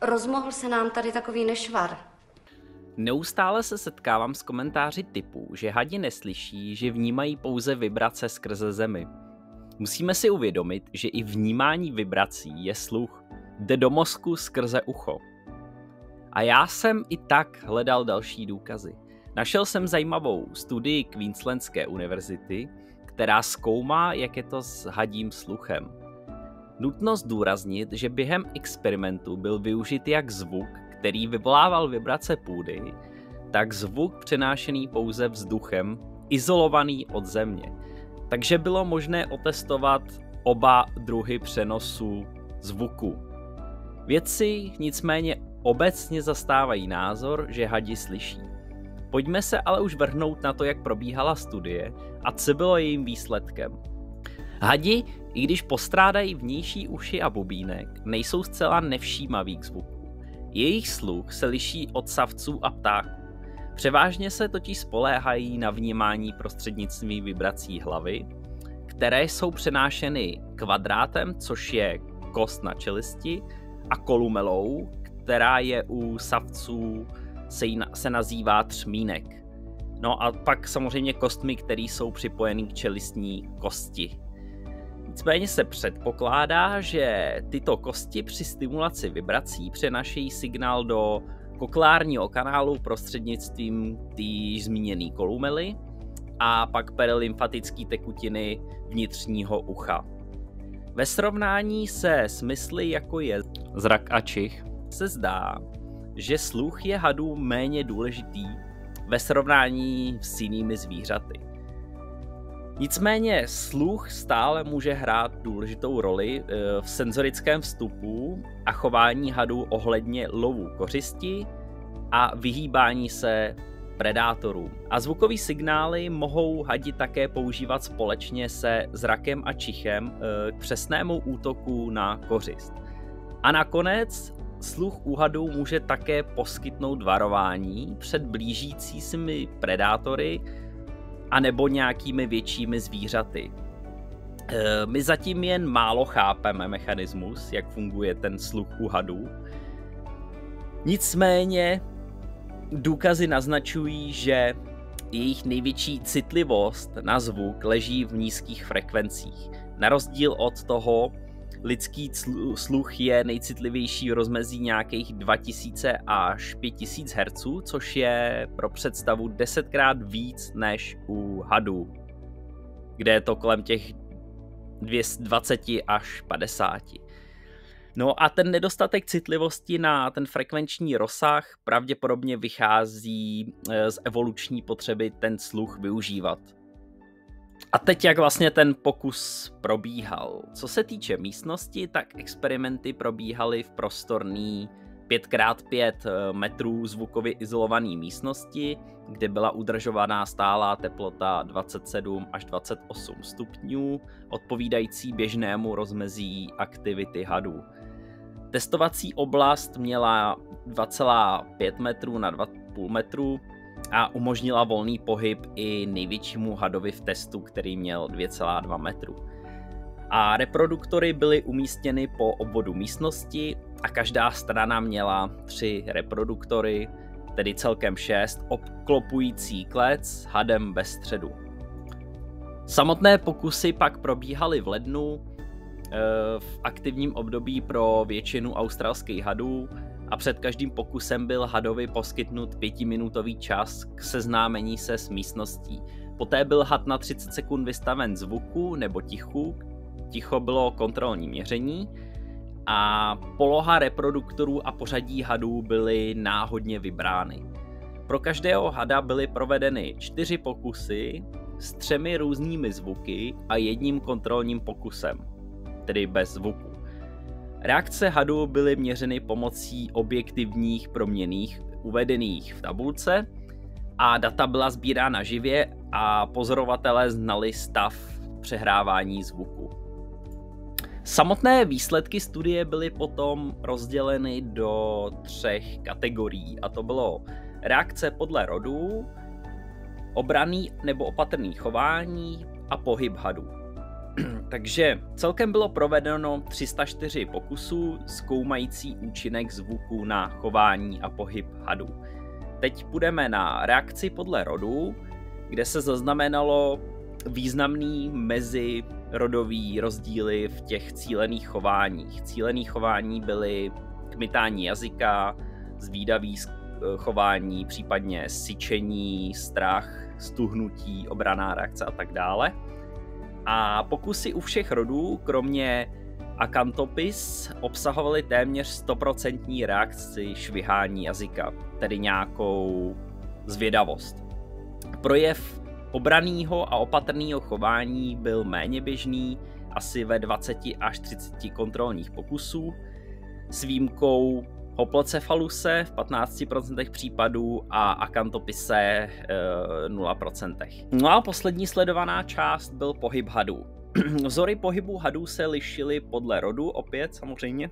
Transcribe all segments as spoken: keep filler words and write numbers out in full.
Rozmohl se nám tady takový nešvar. Neustále se setkávám s komentáři typu, že hadi neslyší, že vnímají pouze vibrace skrze zemi. Musíme si uvědomit, že i vnímání vibrací je sluch. Jde do mozku skrze ucho. A já jsem i tak hledal další důkazy. Našel jsem zajímavou studii Queenslandské univerzity, která zkoumá, jak je to s hadím sluchem. Nutno zdůraznit, že během experimentu byl využit jak zvuk, který vyvolával vibrace půdy, tak zvuk přenášený pouze vzduchem, izolovaný od země. Takže bylo možné otestovat oba druhy přenosu zvuku. Vědci nicméně obecně zastávají názor, že hadi slyší. Pojďme se ale už vrhnout na to, jak probíhala studie a co bylo jejím výsledkem. Hadi, i když postrádají vnější uši a bubínek, nejsou zcela nevšímaví k zvuku. Jejich sluch se liší od savců a ptáků. Převážně se totiž spoléhají na vnímání prostřednictvím vibrací hlavy, které jsou přenášeny kvadrátem, což je kost na čelisti, a kolumelou, která je u savců se, se nazývá třmínek. No a pak samozřejmě kostmi, které jsou připojeny k čelistní kosti. Nicméně se předpokládá, že tyto kosti při stimulaci vibrací přenášejí signál do koklárního kanálu prostřednictvím té zmíněné kolumely a pak perilymfatické tekutiny vnitřního ucha. Ve srovnání se smysly, jako je zrak a čich, se zdá, že sluch je hadů méně důležitý ve srovnání s jinými zvířaty. Nicméně sluch stále může hrát důležitou roli v senzorickém vstupu a chování hadů ohledně lovu kořisti a vyhýbání se predátorům. A zvukové signály mohou hadi také používat společně se zrakem a čichem k přesnému útoku na kořist. A nakonec sluch u hadů může také poskytnout varování před blížícími predátory a nebo nějakými většími zvířaty. My zatím jen málo chápeme mechanismus, jak funguje ten sluch u hadů. Nicméně důkazy naznačují, že jejich největší citlivost na zvuk leží v nízkých frekvencích. Na rozdíl od toho, lidský sluch je nejcitlivější v rozmezí nějakých dva tisíce až pět tisíc hertzů, což je pro představu desetkrát víc než u hadů, kde je to kolem těch dvacet až padesát. No a ten nedostatek citlivosti na ten frekvenční rozsah pravděpodobně vychází z evoluční potřeby ten sluch využívat. A teď jak vlastně ten pokus probíhal. Co se týče místnosti, tak experimenty probíhaly v prostorný pět krát pět metrů zvukově izolované místnosti, kde byla udržovaná stálá teplota dvacet sedm až dvacet osm stupňů, odpovídající běžnému rozmezí aktivity hadů. Testovací oblast měla dva celá pět metrů na dva celá pět metru a umožnila volný pohyb i největšímu hadovi v testu, který měl dvě celá dva metru. A reproduktory byly umístěny po obvodu místnosti a každá strana měla tři reproduktory, tedy celkem šest, obklopující klec s hadem bez středu. Samotné pokusy pak probíhaly v lednu v aktivním období pro většinu australských hadů a před každým pokusem byl hadovi poskytnut pětiminutový čas k seznámení se s místností. Poté byl had na třicet sekund vystaven zvuku nebo tichu. Ticho bylo kontrolní měření a poloha reproduktorů a pořadí hadů byly náhodně vybrány. Pro každého hada byly provedeny čtyři pokusy s třemi různými zvuky a jedním kontrolním pokusem, tedy bez zvuku. Reakce hadů byly měřeny pomocí objektivních proměnných uvedených v tabulce a data byla sbírána živě a pozorovatelé znali stav přehrávání zvuku. Samotné výsledky studie byly potom rozděleny do třech kategorií, a to bylo reakce podle rodu, obranný nebo opatrný chování a pohyb hadů. Takže celkem bylo provedeno tři sta čtyři pokusů zkoumající účinek zvuku na chování a pohyb hadů. Teď půjdeme na reakci podle rodu, kde se zaznamenalo významný mezirodový rozdíly v těch cílených chováních. Cílených chování byly kmitání jazyka, zvídavý chování, případně syčení, strach, stuhnutí, obranná reakce a tak dále. A pokusy u všech rodů, kromě Acanthopis, obsahovaly téměř sto procent reakci švihání jazyka, tedy nějakou zvědavost. Projev obranného a opatrného chování byl méně běžný, asi ve dvaceti až třiceti kontrolních pokusů, s výjimkou Hoplocephaluse v patnácti procentech případů a Acanthopise e, nula procent. No a poslední sledovaná část byl pohyb hadů. Vzory pohybu hadů se lišily podle rodu, opět samozřejmě.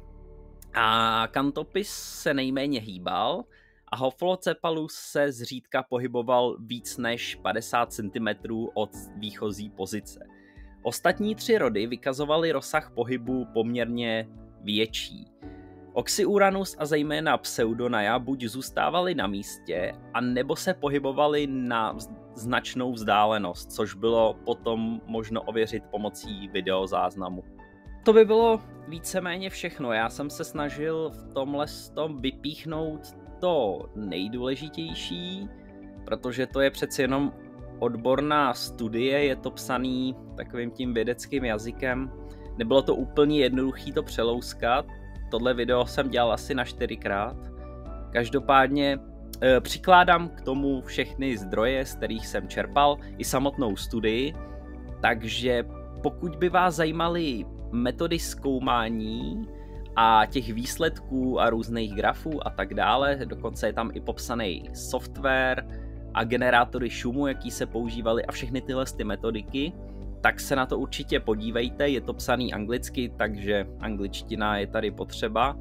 A Acanthopis se nejméně hýbal a Hoplocephalus se zřídka pohyboval víc než padesát centimetrů od výchozí pozice. Ostatní tři rody vykazovaly rozsah pohybu poměrně větší. Oxyuranus a zejména Pseudonaja buď zůstávali na místě, a nebo se pohybovali na značnou vzdálenost, což bylo potom možno ověřit pomocí videozáznamu. To by bylo víceméně všechno. Já jsem se snažil v tomhle tom vypíchnout to nejdůležitější, protože to je přeci jenom odborná studie, je to psaný takovým tím vědeckým jazykem. Nebylo to úplně jednoduché to přelouskat. Tohle video jsem dělal asi na čtyřikrát. Každopádně e, přikládám k tomu všechny zdroje, z kterých jsem čerpal, i samotnou studii. Takže pokud by vás zajímaly metody zkoumání a těch výsledků a různých grafů a tak dále, dokonce je tam i popsaný software a generátory šumu, jaký se používaly a všechny tyhle ty metodiky, tak se na to určitě podívejte, je to psaný anglicky, takže angličtina je tady potřeba.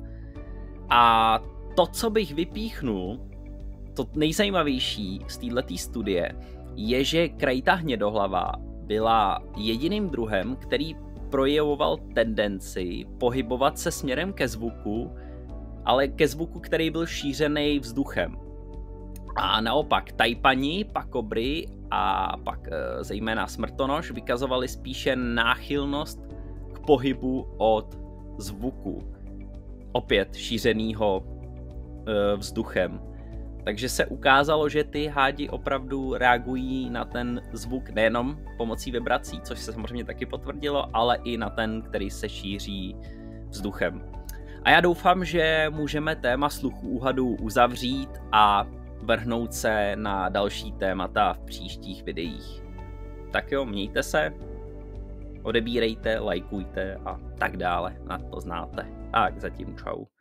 A to, co bych vypíchnul, to nejzajímavější z této studie, je, že krejta hnědohlava byla jediným druhem, který projevoval tendenci pohybovat se směrem ke zvuku, ale ke zvuku, který byl šířený vzduchem. A naopak tajpani, pakobry a pak e, zejména smrtonoš vykazovali spíše náchylnost k pohybu od zvuku, opět šířenýho e, vzduchem. Takže se ukázalo, že ty hádi opravdu reagují na ten zvuk nejenom pomocí vibrací, což se samozřejmě taky potvrdilo, ale i na ten, který se šíří vzduchem. A já doufám, že můžeme téma sluchu u hadů uzavřít a vrhnout se na další témata v příštích videích. Tak jo, mějte se, odebírejte, lajkujte a tak dále, na to znáte. Tak zatím čau.